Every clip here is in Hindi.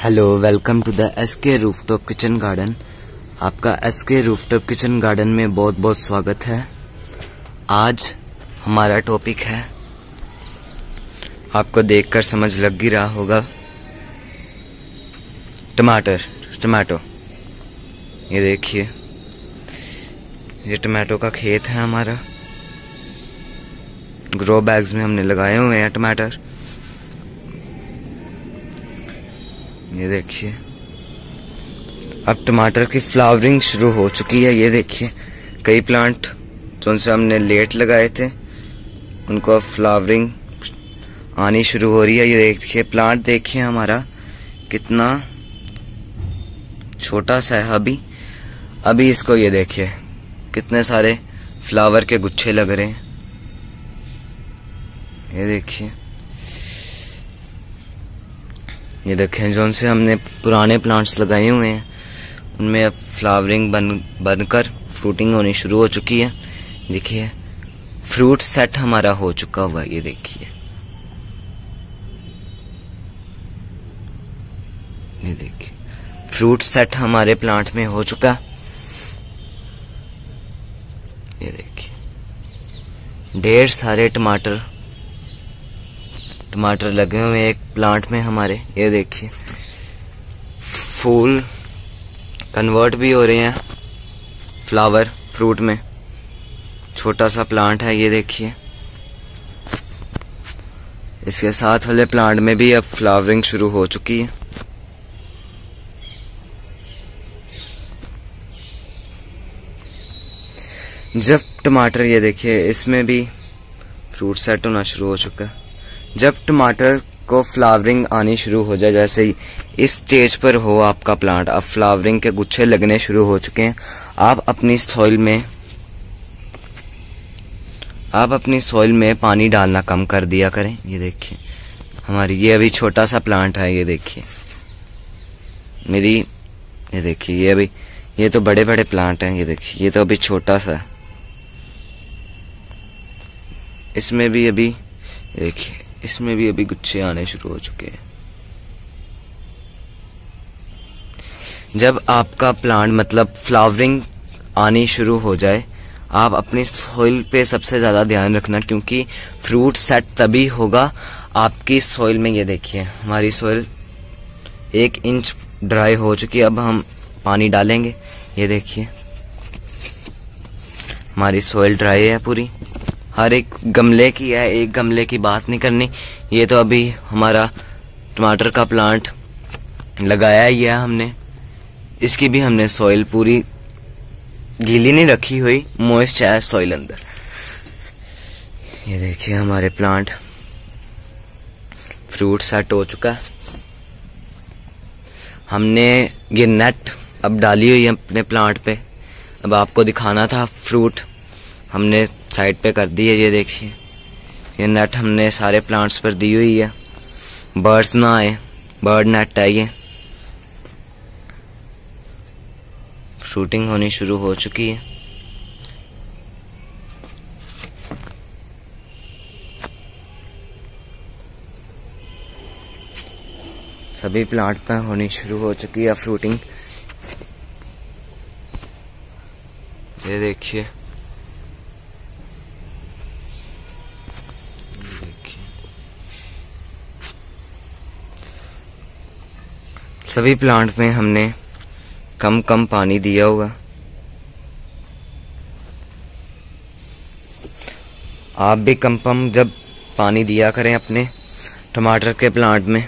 Hello, welcome to the SK rooftop kitchen garden. आपका एसके रूफटॉप किचन गार्डन में बहुत बहुत स्वागत है। आज हमारा टॉपिक है, आपको देखकर समझ लग ही रहा होगा, टमाटो। ये देखिए, ये टमाटो का खेत है हमारा। ग्रो बैग्स में हमने लगाए हुए हैं टमाटर। ये देखिए, अब टमाटर की फ्लावरिंग शुरू हो चुकी है। ये देखिए, कई प्लांट जो से हमने लेट लगाए थे उनको अब फ्लावरिंग आनी शुरू हो रही है। ये देखिए, प्लांट देखिए हमारा कितना छोटा सा है। अभी इसको ये देखिए कितने सारे फ्लावर के गुच्छे लग रहे हैं। ये देखें, जो से हमने पुराने प्लांट्स लगाए हुए हैं उनमें अब फ्लावरिंग बनकर फ्रूटिंग होनी शुरू हो चुकी है। देखिए, फ्रूट सेट हमारा हो चुका हुआ है। ये देखिए, फ्रूट सेट हमारे प्लांट में हो चुका। ये देखिए, ढेर सारे टमाटर लगे हुए एक प्लांट में हमारे। ये देखिए, फूल कन्वर्ट भी हो रहे हैं फ्लावर फ्रूट में। छोटा सा प्लांट है। ये देखिए, इसके साथ वाले प्लांट में भी अब फ्लावरिंग शुरू हो चुकी है। जब टमाटर, ये देखिए, इसमें भी फ्रूट सेट होना शुरू हो चुका है। जब टमाटर को फ्लावरिंग आनी शुरू हो जाए, जैसे ही इस स्टेज पर हो आपका प्लांट, अब फ्लावरिंग के गुच्छे लगने शुरू हो चुके हैं। आप अपनी सॉइल में पानी डालना कम कर दिया करें। ये देखिए, हमारी ये अभी छोटा सा प्लांट है। ये देखिए ये देखिए, ये तो बड़े बड़े प्लांट हैं। ये देखिए, ये तो अभी छोटा सा है। इसमें भी अभी गुच्छे आने शुरू हो चुके हैं। जब आपका प्लांट मतलब फ्लावरिंग आनी शुरू हो जाए, आप अपनी सॉइल पे सबसे ज़्यादा ध्यान रखना, क्योंकि फ्रूट सेट तभी होगा आपकी सॉइल में। ये देखिए, हमारी सॉइल 1 इंच ड्राई हो चुकी है। अब हम पानी डालेंगे। ये देखिए, हमारी सॉइल ड्राई है पूरी। हर एक गमले की है, एक गमले की बात नहीं करनी। ये तो अभी हमारा टमाटर का प्लांट लगाया ही है हमने। इसकी भी हमने सॉइल पूरी गीली नहीं रखी हुई, मॉइस्ट है सॉइल अंदर। ये देखिए, हमारे प्लांट फ्रूट सेट हो चुका है। हमने ये नेट अब डाली हुई है अपने प्लांट पे। अब आपको दिखाना था, फ्रूट हमने साइड पे कर दी है। ये देखिए, ये नेट हमने सारे प्लांट्स पर दी हुई है, बर्ड्स ना आए। बर्ड नेट है ये। फ्रूटिंग होनी शुरू हो चुकी है। सभी प्लांट पर होनी शुरू हो चुकी है फ्रूटिंग। ये देखिए, सभी प्लांट में हमने कम पानी दिया हुआ। आप भी कम जब पानी दिया करें अपने टमाटर के प्लांट में।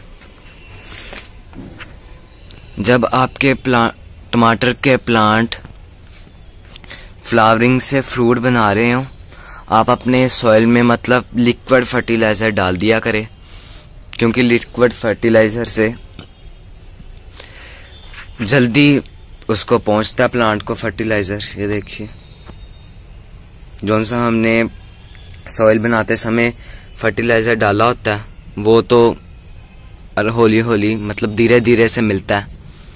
जब आपके टमाटर के प्लांट फ्लावरिंग से फ्रूट बना रहे हो, आप अपने सॉइल में मतलब लिक्विड फर्टिलाइज़र डाल दिया करें, क्योंकि लिक्विड फर्टिलाइज़र से जल्दी उसको पहुंचता है प्लांट को फर्टिलाइज़र। ये देखिए, जौन सा हमने सॉइल बनाते समय फर्टिलाइज़र डाला होता है, वो तो हौली मतलब धीरे धीरे से मिलता है।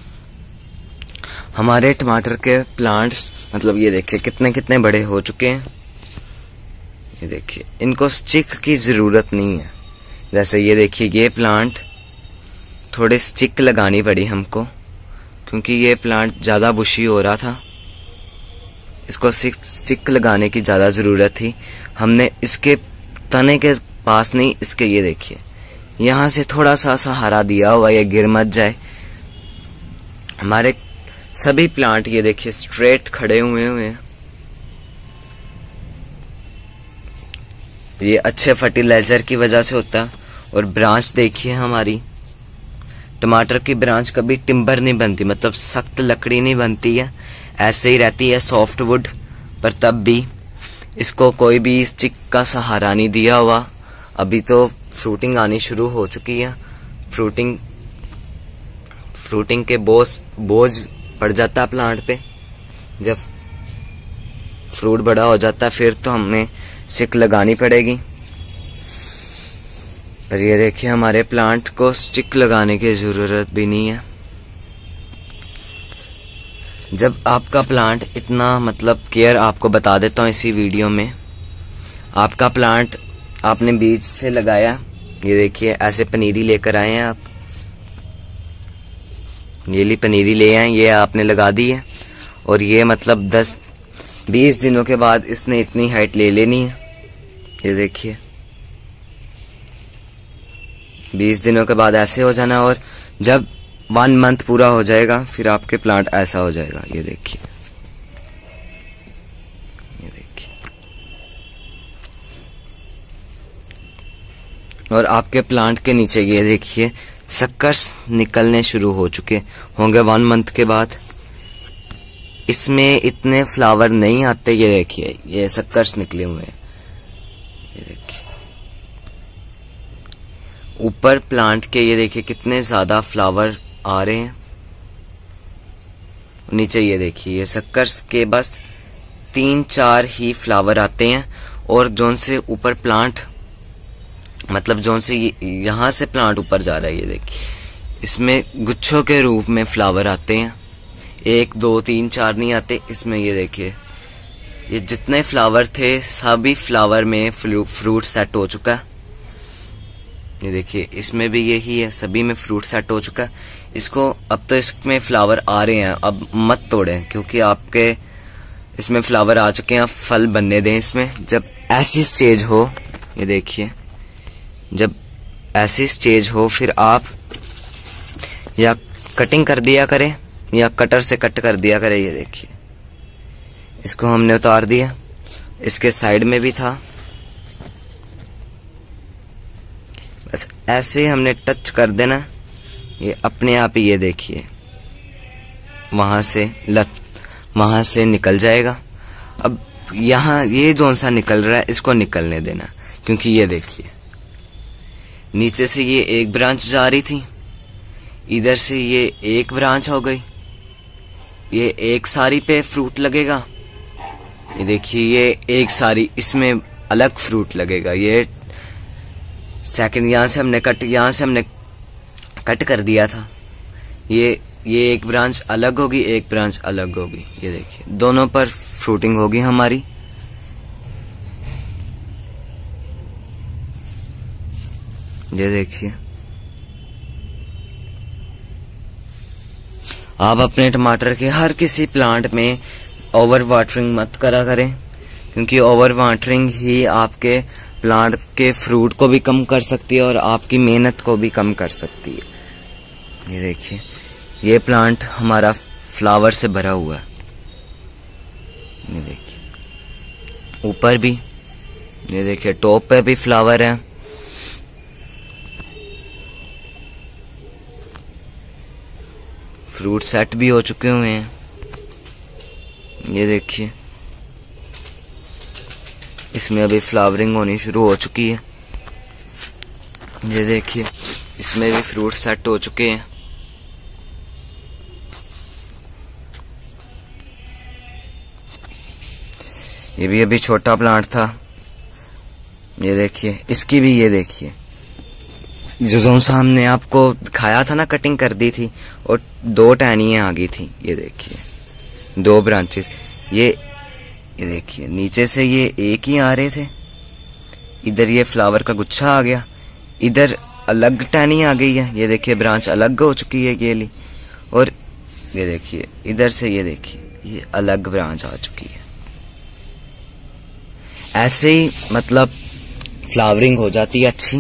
हमारे टमाटर के प्लांट्स मतलब ये देखिए कितने बड़े हो चुके हैं। ये देखिए, इनको स्टिक की ज़रूरत नहीं है। जैसे ये देखिए, ये प्लांट थोड़े स्टिक लगानी पड़ी हमको, क्योंकि ये प्लांट ज़्यादा बुशी हो रहा था। इसको स्टिक लगाने की ज़्यादा ज़रूरत थी। हमने इसके तने के पास नहीं, इसके ये देखिए यहाँ से थोड़ा सा सहारा दिया हुआ, ये गिर मत जाए। हमारे सभी प्लांट ये देखिए स्ट्रेट खड़े हुए हैं। ये अच्छे फर्टिलाइजर की वजह से होता है। और ब्रांच देखिए हमारी, टमाटर की ब्रांच कभी टिम्बर नहीं बनती, मतलब सख्त लकड़ी नहीं बनती है, ऐसे ही रहती है सॉफ्ट वुड। पर तब भी इसको कोई भी स्टिक का सहारा नहीं दिया हुआ। अभी तो फ्रूटिंग आनी शुरू हो चुकी है। फ्रूटिंग के बोझ पड़ जाता है प्लांट पे। जब फ्रूट बड़ा हो जाता है फिर तो हमें स्टिक लगानी पड़ेगी। पर ये देखिए हमारे प्लांट को स्टिक लगाने की ज़रूरत भी नहीं है। जब आपका प्लांट इतना, मतलब केयर आपको बता देता हूँ इसी वीडियो में। आपका प्लांट आपने बीज से लगाया, ये देखिए ऐसे पनीरी लेकर आए हैं आप, ये ली पनीरी ले आए, ये आपने लगा दी है। और ये मतलब 10-20 दिनों के बाद इसने इतनी हाइट ले लेनी है। ये देखिए 20 दिनों के बाद ऐसे हो जाना, और जब 1 मंथ पूरा हो जाएगा फिर आपके प्लांट ऐसा हो जाएगा। ये देखिए, ये देखिए। और आपके प्लांट के नीचे ये देखिए सक्कर्स निकलने शुरू हो चुके होंगे 1 मंथ के बाद। इसमें इतने फ्लावर नहीं आते। ये देखिए ये सक्कर्स निकले हुए हैं, ये देखिए ऊपर प्लांट के। ये देखिए कितने ज्यादा फ्लावर आ रहे हैं। नीचे ये देखिए ये सक्कर्स के बस 3-4 ही फ्लावर आते हैं। और जोन से ऊपर प्लांट, मतलब जोन से यहाँ से प्लांट ऊपर जा रहा है, ये देखिए इसमें गुच्छों के रूप में फ्लावर आते हैं। 1 2 3 4 नहीं आते इसमें। ये देखिए ये जितने फ्लावर थे सभी फ्लावर में फ्रूट सेट हो चुका है। ये देखिए इसमें भी यही है, सभी में फ्रूट सेट हो चुका है। इसको अब तो इसमें फ्लावर आ रहे हैं, अब मत तोड़ें क्योंकि आपके इसमें फ्लावर आ चुके हैं। फल बनने दें इसमें। जब ऐसी स्टेज हो, ये देखिए जब ऐसी स्टेज हो फिर आप या कटिंग कर दिया करें या कटर से कट कर दिया करें। ये देखिए इसको हमने उतार दिया, इसके साइड में भी था। बस ऐसे हमने टच कर देना, ये अपने आप ही ये देखिए वहां से निकल जाएगा। अब यहाँ ये जोन सा निकल रहा है इसको निकलने देना, क्योंकि ये देखिए नीचे से ये एक ब्रांच जा रही थी, इधर से ये एक ब्रांच हो गई। ये एक सारी पे फ्रूट लगेगा। ये देखिए ये एक सारी, इसमें अलग फ्रूट लगेगा। ये सेकंड यहाँ से हमने कट कर दिया था। ये एक ब्रांच अलग होगी, एक ब्रांच अलग होगी। ये देखिए दोनों पर फ्रूटिंग होगी हमारी। ये देखिए आप अपने टमाटर के हर किसी प्लांट में ओवर वाटरिंग मत करा करें, क्योंकि ओवर वाटरिंग ही आपके प्लांट के फ्रूट को भी कम कर सकती है और आपकी मेहनत को भी कम कर सकती है। ये देखिए ये प्लांट हमारा फ्लावर से भरा हुआ है। ये देखिए ऊपर भी, ये देखिए टॉप पे भी फ्लावर है। फ्रूट सेट भी हो चुके हुए हैं। ये देखिए इसमें अभी फ्लावरिंग होनी शुरू हो चुकी है। ये देखिए इसमें भी फ्रूट सेट हो चुके हैं। ये भी अभी छोटा प्लांट था। ये देखिए इसकी भी, ये देखिए जो सामने आपको दिखाया था ना, कटिंग कर दी थी और 2 टहनियाँ आ गई थी। ये देखिए 2 ब्रांचेस। ये देखिए नीचे से ये एक ही आ रहे थे, इधर ये फ्लावर का गुच्छा आ गया, इधर अलग टहनी आ गई है। ये देखिए ब्रांच अलग हो चुकी है ये ली, और ये देखिए इधर से ये देखिए ये अलग ब्रांच आ चुकी है। ऐसे ही मतलब फ्लावरिंग हो जाती है अच्छी।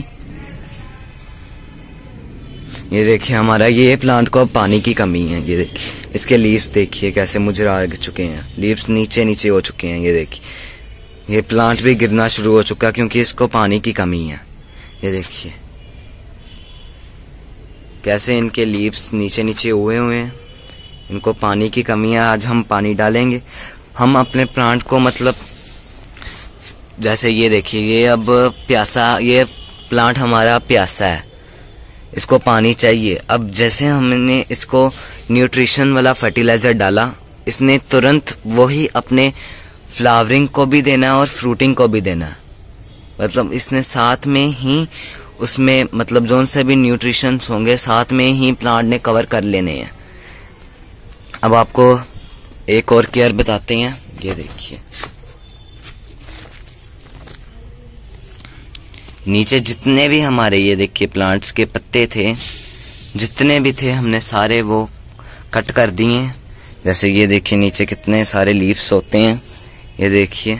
ये देखिए हमारा ये प्लांट को अब पानी की कमी है। ये देखिए इसके लीव्स देखिए कैसे मुरझा चुके हैं, लीव्स नीचे नीचे हो चुके हैं। ये देखिए ये प्लांट भी गिरना शुरू हो चुका है क्योंकि इसको पानी की कमी है। ये देखिए कैसे इनके लीव्स नीचे नीचे हुए हैं, इनको पानी की कमी है। आज हम पानी डालेंगे। हम अपने प्लांट को मतलब जैसे ये देखिए ये अब प्यासा, ये प्लांट हमारा प्यासा है, इसको पानी चाहिए। अब जैसे हमने इसको न्यूट्रिशन वाला फर्टिलाइजर डाला, इसने तुरंत वही अपने फ्लावरिंग को भी देना है और फ्रूटिंग को भी देना है। मतलब इसने साथ में ही उसमें मतलब जोन से भी न्यूट्रिशंस होंगे साथ में ही प्लांट ने कवर कर लेने हैं। अब आपको एक और केयर बताते हैं। ये देखिए नीचे जितने भी हमारे ये देखिए प्लांट्स के पत्ते थे, जितने भी थे हमने सारे वो कट कर दिए। जैसे ये देखिए नीचे कितने सारे लीव्स होते हैं। ये देखिए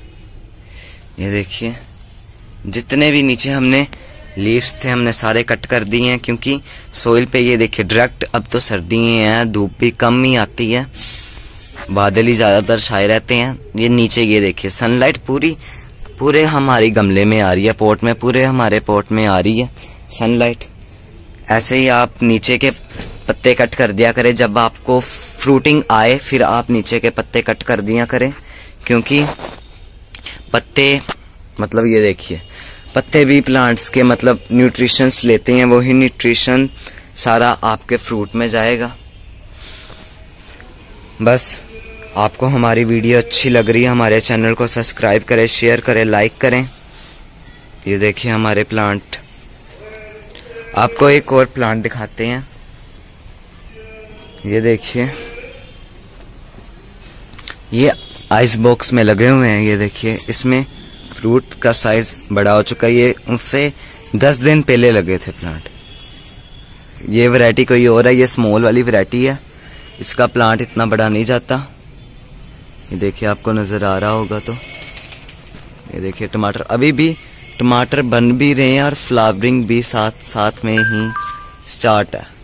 जितने भी नीचे हमने लीव्स थे हमने सारे कट कर दिए हैं, क्योंकि सोइल पे ये देखिए डायरेक्ट अब तो सर्दियाँ हैं, धूप भी कम ही आती है, बादल ही ज़्यादातर छाए रहते हैं। ये नीचे ये देखिए सनलाइट पूरे हमारी गमले में आ रही है, पॉट में, पूरे हमारे पॉट में आ रही है सनलाइट। ऐसे ही आप नीचे के पत्ते कट कर दिया करें, जब आपको फ्रूटिंग आए फिर आप नीचे के पत्ते कट कर दिया करें, क्योंकि पत्ते मतलब ये देखिए पत्ते भी प्लांट्स के मतलब न्यूट्रिशंस लेते हैं, वही न्यूट्रिशन सारा आपके फ्रूट में जाएगा। बस आपको हमारी वीडियो अच्छी लग रही है, हमारे चैनल को सब्सक्राइब करें, शेयर करें, लाइक करें। ये देखिए हमारे प्लांट। आपको एक और प्लांट दिखाते हैं। ये देखिए ये आइस बॉक्स में लगे हुए हैं। ये देखिए इसमें फ्रूट का साइज बड़ा हो चुका है। ये उससे 10 दिन पहले लगे थे प्लांट। ये वैरायटी कोई और है, ये स्मॉल वाली वैरायटी है, इसका प्लांट इतना बड़ा नहीं जाता। ये देखिए आपको नजर आ रहा होगा तो। ये देखिए टमाटर, अभी भी टमाटर बन भी रहे हैं और फ्लावरिंग भी साथ में ही स्टार्ट है।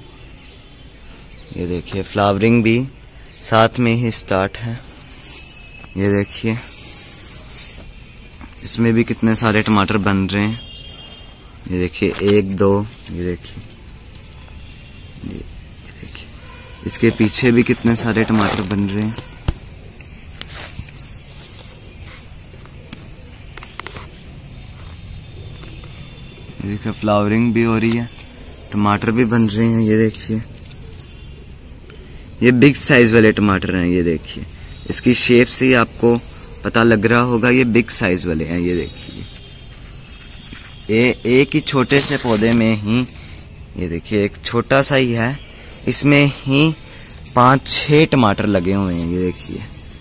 ये देखिए फ्लावरिंग भी साथ में ही स्टार्ट है। ये देखिए इसमें भी कितने सारे टमाटर बन रहे हैं। ये देखिए 1 2, ये देखिए इसके पीछे भी कितने सारे टमाटर बन रहे हैं। ये देखिए फ्लावरिंग भी हो रही है, टमाटर भी बन रहे हैं। ये देखिए ये बिग साइज वाले टमाटर हैं। ये देखिए इसकी शेप से ही आपको पता लग रहा होगा ये बिग साइज वाले हैं। ये देखिए एक ही छोटे से पौधे में ही, ये देखिए एक छोटा सा ही है, इसमें ही 5-6 टमाटर लगे हुए हैं। ये देखिए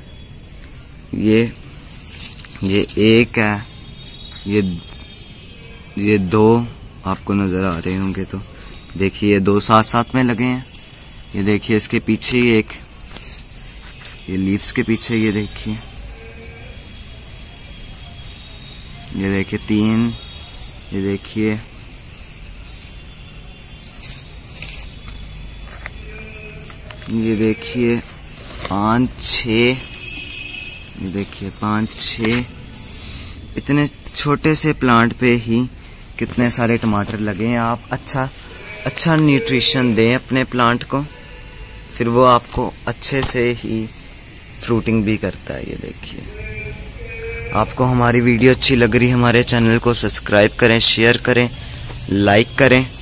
ये एक है, ये 2 आपको नजर आ रहे होंगे तो देखिए ये 2 साथ में लगे हैं। ये देखिए इसके पीछे ही एक, ये लीव्स के पीछे ये देखिए 3, ये देखिए ये देखिए 5-6, ये देखिए 5-6। इतने छोटे से प्लांट पे ही कितने सारे टमाटर लगे हैं। आप अच्छा न्यूट्रिशन दें अपने प्लांट को, फिर वो आपको अच्छे से ही फ्रूटिंग भी करता है। ये देखिए आपको हमारी वीडियो अच्छी लग रही है, हमारे चैनल को सब्सक्राइब करें, शेयर करें, लाइक करें।